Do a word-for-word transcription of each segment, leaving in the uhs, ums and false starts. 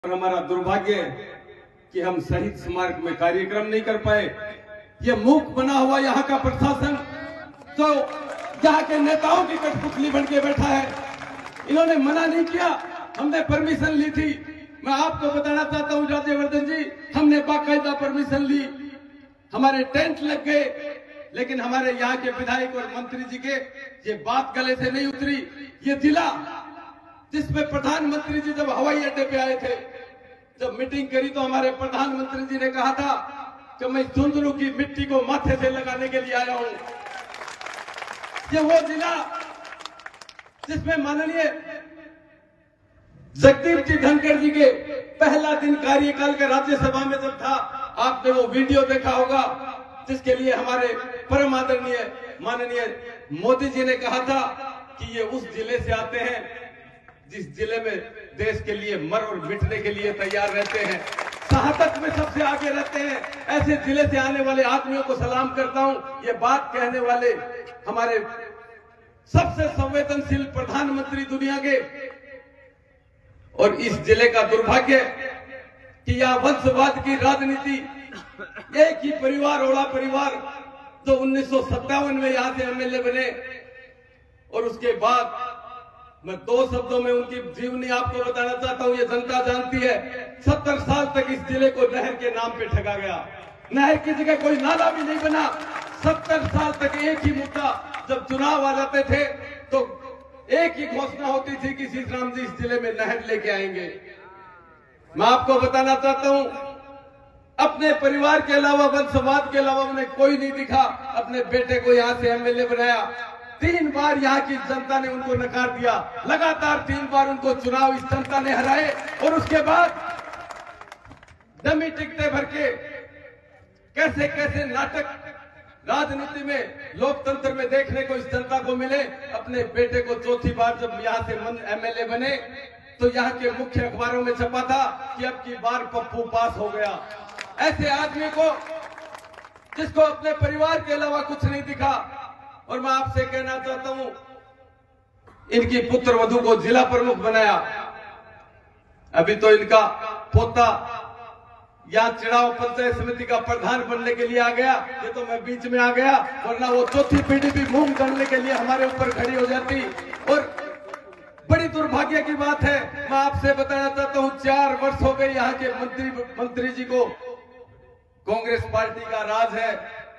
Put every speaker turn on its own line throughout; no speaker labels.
और हमारा दुर्भाग्य है कि हम शहीद स्मारक में कार्यक्रम नहीं कर पाए। ये मूक बना हुआ यहाँ का प्रशासन जो यहाँ के नेताओं की कठपुतली बन के बैठा है, इन्होंने मना नहीं किया, हमने परमिशन ली थी। मैं आपको बताना चाहता हूँ राज्यवर्धन जी, हमने बाकायदा परमिशन ली, हमारे टेंट लग गए, लेकिन हमारे यहाँ के विधायक और मंत्री जी के ये बात गले से नहीं उतरी। ये जिला जिसमें प्रधानमंत्री जी जब हवाई अड्डे पे आए थे, जब मीटिंग करी तो हमारे प्रधानमंत्री जी ने कहा था कि मैं झुंझुनू की मिट्टी को माथे से लगाने के लिए आया हूं। ये वो जिला जिसमें माननीय जगदीप जी धनखड़ जी के पहला दिन कार्यकाल का राज्यसभा में जब था, आपने वो वीडियो देखा होगा, जिसके लिए हमारे परम आदरणीय माननीय मोदी जी ने कहा था कि ये उस जिले से आते हैं जिस जिले में देश के लिए मर और मिटने के लिए तैयार रहते हैं, शहादत में सबसे आगे रहते हैं। ऐसे जिले से आने वाले आदमियों को सलाम करता हूं। ये बात कहने वाले हमारे सबसे संवेदनशील प्रधानमंत्री दुनिया के, और इस जिले का दुर्भाग्य कि यह वंशवाद की राजनीति, एक ही परिवार ओला परिवार जो उन्नीस सौ सत्तावन में यहां से एमएलए बने, और उसके बाद मैं दो शब्दों में उनकी जीवनी आपको बताना चाहता हूं। ये जनता जानती है, सत्तर साल तक इस जिले को नहर के नाम पे ठगा गया। नहर की जगह कोई नाला भी नहीं बना। सत्तर साल तक एक ही मुद्दा, जब चुनाव आ जाते थे तो एक ही घोषणा होती थी कि सीताराम जी इस जिले में नहर लेके आएंगे। मैं आपको बताना चाहता हूं, अपने परिवार के अलावा, वंशवाद के अलावा उन्हें कोई नहीं दिखा। अपने बेटे को यहां से एमएलए बनाया, तीन बार यहाँ की जनता ने उनको नकार दिया, लगातार तीन बार उनको चुनाव इस जनता ने हराए, और उसके बाद डमी टिकटें भर के कैसे कैसे नाटक राजनीति में, लोकतंत्र में देखने को इस जनता को मिले। अपने बेटे को चौथी बार जब यहाँ से एमएलए बने तो यहाँ के मुख्य अखबारों में छपा था कि अब की बार पप्पू पास हो गया। ऐसे आदमी को जिसको अपने परिवार के अलावा कुछ नहीं दिखा, और मैं आपसे कहना चाहता हूं, इनकी पुत्र वधू को जिला प्रमुख बनाया, अभी तो इनका पोता यहां चिड़ाव पंचायत समिति का प्रधान बनने के लिए आ गया। ये तो मैं बीच में आ गया, वरना वो चौथी पीढ़ी भी मूंग करने के लिए हमारे ऊपर खड़ी हो जाती। और बड़ी दुर्भाग्य की बात है, मैं आपसे बताना चाहता हूं, चार वर्ष हो गए यहाँ के मंत्री मंत्री जी को, कांग्रेस पार्टी का राज है,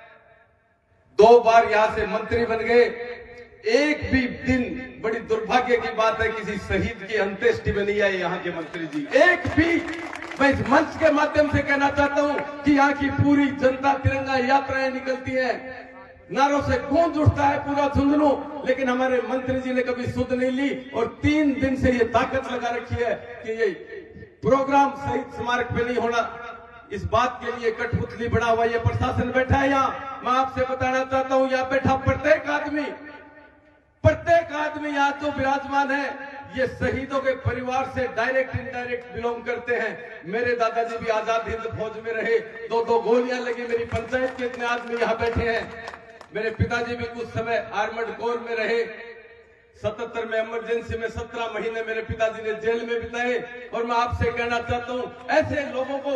दो बार यहां से मंत्री बन गए, एक भी दिन, बड़ी दुर्भाग्य की बात है, किसी शहीद की अंत्येष्टि में नहीं आए यहाँ के मंत्री जी, एक भी। मैं इस मंच के माध्यम से कहना चाहता हूं कि यहाँ की पूरी जनता तिरंगा यात्राएं निकलती है, नारों से गूंज उठता है पूरा झुंझुनू, लेकिन हमारे मंत्री जी ने कभी सुध नहीं ली, और तीन दिन से ये ताकत लगा रखी है कि ये प्रोग्राम शहीद स्मारक पे नहीं होना। इस बात के लिए कठपुतली बना हुआ ये प्रशासन बैठा है यहाँ। मैं आपसे बताना चाहता हूँ, यहाँ बैठा प्रत्येक आदमी प्रत्येक आदमी यहाँ तो विराजमान है, ये शहीदों के परिवार से डायरेक्ट इनडायरेक्ट बिलोंग करते हैं। मेरे दादाजी भी आजाद हिंद फौज में रहे, दो दो गोलियां लगी, मेरी पंचायत के इतने आदमी यहाँ बैठे हैं। मेरे पिताजी भी कुछ समय आर्मड कोर में रहे, सतहत्तर में इमरजेंसी में सत्रह महीने मेरे पिताजी ने जेल में बिताए। और मैं आपसे कहना चाहता हूँ, ऐसे लोगों को,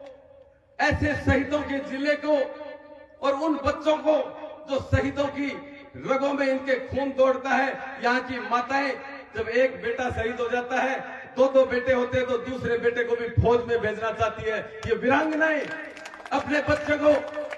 ऐसे शहीदों के जिले को, और उन बच्चों को जो शहीदों की रगों में इनके खून दौड़ता है, यहाँ की माताएं जब एक बेटा शहीद हो जाता है, दो दो बेटे होते हैं तो दूसरे बेटे को भी फौज में भेजना चाहती है। ये वीरांगनाएं अपने बच्चे को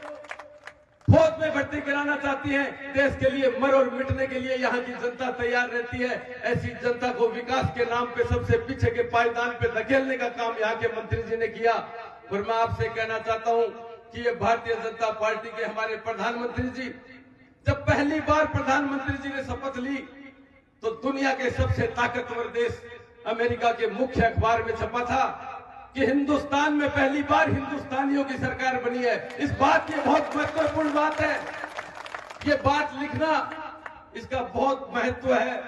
फौज में भर्ती कराना चाहती हैं, देश के लिए मर और मिटने के लिए यहाँ की जनता तैयार रहती है। ऐसी जनता को विकास के नाम पे सबसे पीछे के पायदान पे धकेलने का काम यहाँ के मंत्री जी ने किया। और मैं आपसे कहना चाहता हूं कि ये भारतीय जनता पार्टी के हमारे प्रधानमंत्री जी, जब पहली बार प्रधानमंत्री जी ने शपथ ली तो दुनिया के सबसे ताकतवर देश अमेरिका के मुख्य अखबार में छपा था कि हिंदुस्तान में पहली बार हिंदुस्तानियों की सरकार बनी है। इस बात की बहुत महत्वपूर्ण बात है, ये बात लिखना, इसका बहुत महत्व है।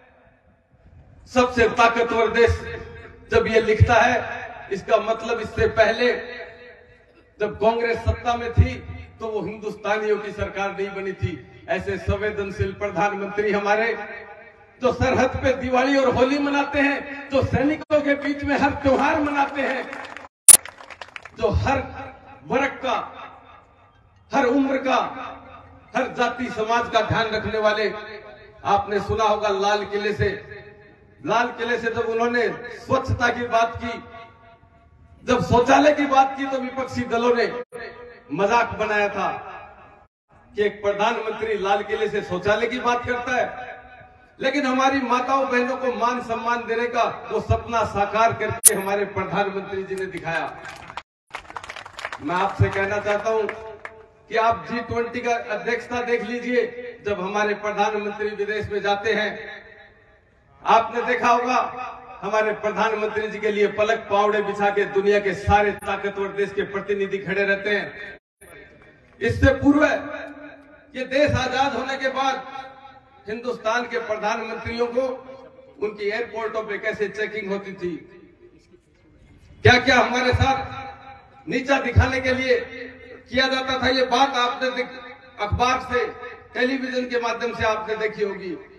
सबसे ताकतवर देश जब ये लिखता है, इसका मतलब इससे पहले जब कांग्रेस सत्ता में थी तो वो हिंदुस्तानियों की सरकार नहीं बनी थी। ऐसे संवेदनशील प्रधानमंत्री हमारे जो सरहद पे दिवाली और होली मनाते हैं, जो सैनिकों के बीच में हर त्योहार मनाते हैं, जो हर वर्ग का, हर उम्र का, हर जाति समाज का ध्यान रखने वाले। आपने सुना होगा लाल किले से लाल किले से जब उन्होंने स्वच्छता की बात की, जब शौचालय की बात की, तो विपक्षी दलों ने मजाक बनाया था कि एक प्रधानमंत्री लाल किले से शौचालय की बात करता है। लेकिन हमारी माताओं बहनों को मान सम्मान देने का वो सपना साकार करके हमारे प्रधानमंत्री जी ने दिखाया। मैं आपसे कहना चाहता हूं कि आप जी ट्वेंटी का अध्यक्षता देख लीजिए। जब हमारे प्रधानमंत्री विदेश में जाते हैं, आपने देखा होगा हमारे प्रधानमंत्री जी के लिए पलक पावड़े बिछा के दुनिया के सारे ताकतवर देश के प्रतिनिधि खड़े रहते हैं। इससे पूर्व ये देश आजाद होने के बाद हिंदुस्तान के प्रधानमंत्रियों को उनकी एयरपोर्टों पे कैसे चेकिंग होती थी, क्या क्या हमारे साथ नीचा दिखाने के लिए किया जाता था। ये बात आपने अखबार से, टेलीविजन के माध्यम से आपने देखी होगी।